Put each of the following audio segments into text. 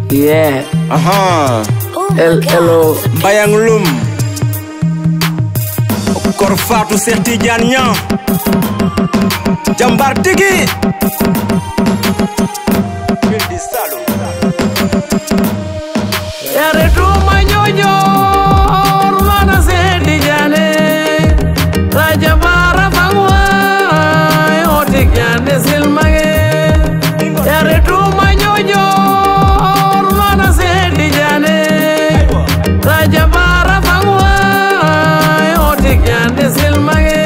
Yeah. Aha. Hello. Bayang Lum. Kor Fatou Cheikh Tidiane Niang. Jambar tigi. Yare tuma nyonyo rumana Cheikh Tidiane. Raja bara fangwa otik yande silmage. Yare tuma nyonyo rumana Cheikh Tidiane. Raja bara fangwa otik yande silmage.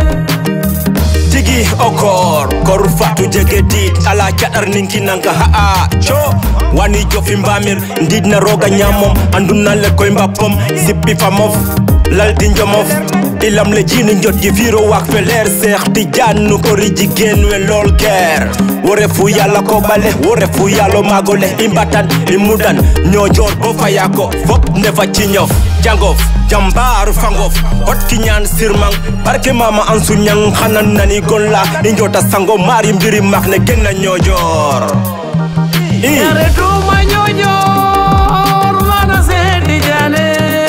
Tigi okor Kor Fatou jegedit ala cadar ninki nanka haa cho wani jofi mbamir ndidna roga nyamom anduna le koy mbapom zippi famof laldi njomof ilam le jini njot gi viro wak feler Cheikh Tidiane nu ko rijigen we lol ger wore fu yalla ko bale wore fu yallo magole imbatan imudan nyojor bo fayako fop nefa ci ñof jangof jambar fangof hot kinyan sirmang barke mama ansu nyang xanan nani golla injota sango mari mbiri makne genna nyojor Yare tuma nyonyo rumana Cheikh Tidiane.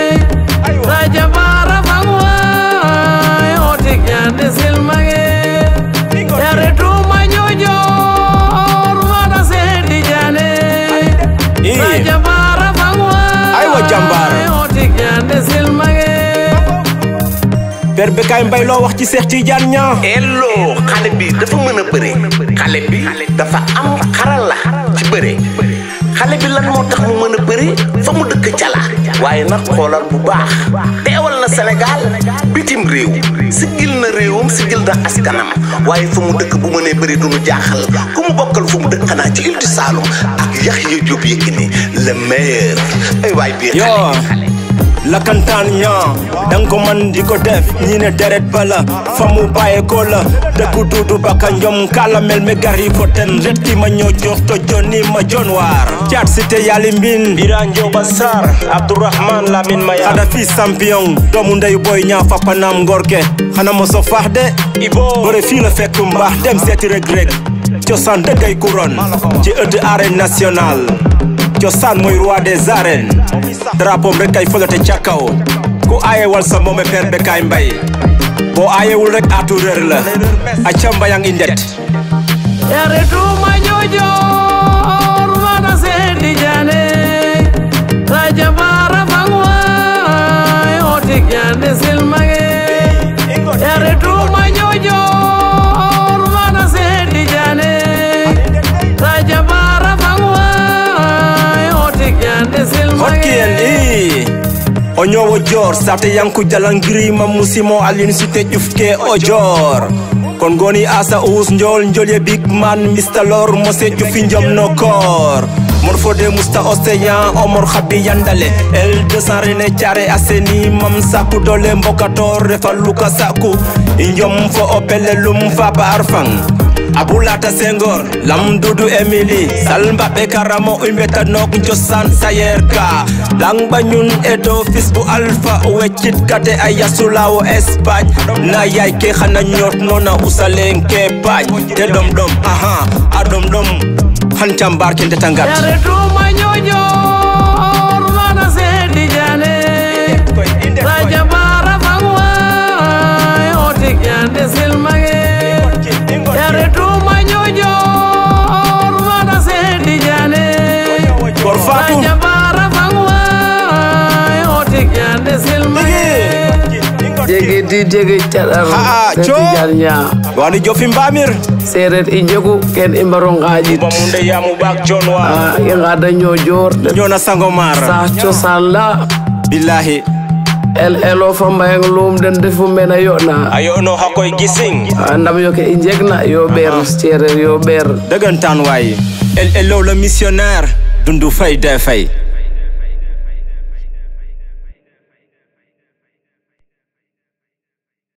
Raja bara fangwa otik yande silmage. Yare tuma nyonyo rumana Cheikh Tidiane. Raja bara fangwa aywa jambar otik yande silmage. Berbe kay mbay lo wax ci Cheikh Tidiane Niang. Hello xale bi dafa mën a bëre xale bi dafa am xaral la ci bëre xale bi lan moo tax mu mën a bëre fa mu dëkk cala waaye nag xoolal bu baax teewal na Sénégal bitim réew siggil na réewam siggil na askanam waaye fa mu dëkk bu mënee bëri du nu jaaxal ku mu bokkal fu mu dëkk xanaa ci Île du Saloum ak Yaxya Diop Yékini le meilleur ay waay bii xale la kantaan Niang dang ko man di ko def ñi ne deret bala fa mu bàyyi ko la dëkku duudu baka njom kala mel me gari ko ten retti ma ñoo jox to joni ma jon waar caat cité yali mbin Bira Njoba Sarr Abdourahmane Lamine Maya xada fi champion doomu ndey boy ñaa fa panam ngorke xana mo so faax de ibo bore fii la fekk mbaax dem seeti rek rek cosaan dëggay couronne ci ëtt arène nationale cosaan mooy roi des arènes drapeau rek kay fëlate ca kaw ku aayewal sa moome père Bekay Mbaye boo aayewul rek atu réer la acca mbayang indet Yare tuma nyonyo rumana Cheikh Tidiane. Raja bara fangwa otik yande silmage. Yare tuma nyonyo rumana Cheikh Tidiane. Raja bara fangwa otik yande hotki en silmage. o ñowo jor sate yanku jalangirima musimo alin site ƴufke o jor kon goni asa us njol njolye big man Mr Lor mose ƴufi njom no kor mor fode musta océan omor khabi yandale L200 rene care aseni mam saku dole mbokator refa luka saku njom fo opele lum fa barfang Abulata Senghor lam dudu Emily salmbaɓe karamo umbeta nok cosaan sayerka langba ñun edo fils bu alpha weccit kate a yasulawo Espagne na yaay ke xana ñoot nona usalen ke paaj te dom dom aha a dom dom xan cambar ke ndeta ngat Yare tuma nyonyo rumana Cheikh Tidiane. Raja bara fangwa otik yande silmage. Yare tuma nyonyo rumana Cheikh Tidiane. Kor Fatou Raja bara fangwa otik yande silmage. Jege cadar Cheikh Tidiane Niang. wani jofi mbamir Seret i njegu ken i mbaro ngajit. bamunde yamu bak jonwa I ngada nyojor ñona sangomar sa cosaan la. billahi Elo fa Mbayang Lum den defu mena yona. ayo no hakoy gising Ndam yo ke injegna yo ber cerer yo ber. dëggantaan waay el le missionnaire dundu fay de fay